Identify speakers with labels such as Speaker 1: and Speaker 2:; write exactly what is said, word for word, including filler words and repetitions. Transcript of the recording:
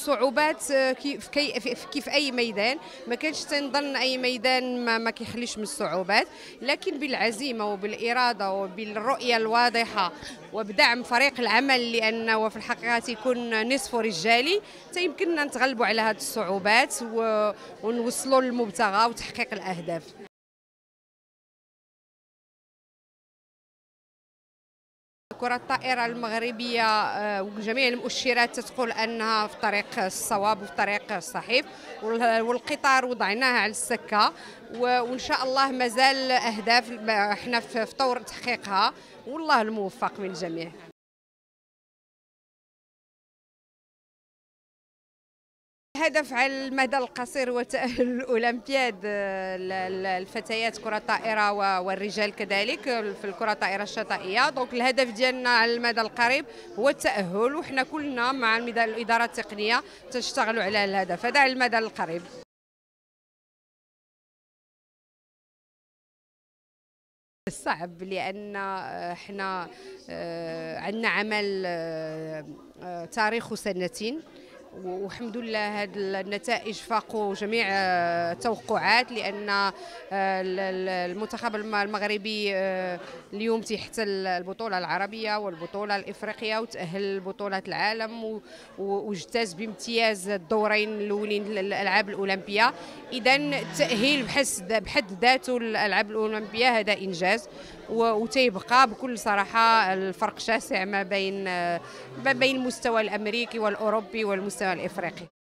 Speaker 1: الصعوبات كيف كيف اي ميدان، ما كانش تنظن اي ميدان ما, ما كيخليش من الصعوبات، لكن بالعزيمه وبالاراده وبالرؤيه الواضحه وبدعم فريق العمل، لانه في الحقيقه يكون نصف رجالي، تيمكننا نتغلبوا على هذه الصعوبات ونوصلوا للمبتغى وتحقيق الاهداف. كرة الطائرة المغربية وجميع المؤشرات تقول أنها في طريق الصواب وفي طريق الصحيح، والقطار وضعناها على السكة، وإن شاء الله مازال أهداف احنا في طور تحقيقها، والله الموفق من الجميع. الهدف على المدى القصير هو تأهل الأولمبياد الفتيات كرة الطائرة والرجال كذلك في الكرة الطائرة الشاطئية. دونك الهدف ديالنا على المدى القريب هو التأهل، وحنا كلنا مع الإدارة التقنية تشتغلوا على الهدف هذا على المدى القريب. صعب لأن احنا عندنا عمل تاريخه سنتين، والحمد لله هذه النتائج فاقوا جميع التوقعات، لان المنتخب المغربي اليوم تحت البطوله العربيه والبطوله الافريقيه وتاهل لبطولات العالم واجتاز بامتياز الدورين الاولين للالعاب الاولمبيه. اذا التاهيل بحد ذاته الالعاب الاولمبيه هذا انجاز، وتيبقى بكل صراحه الفرق شاسع ما بين ما بين المستوى الامريكي والاوروبي والمستوى الافريقي.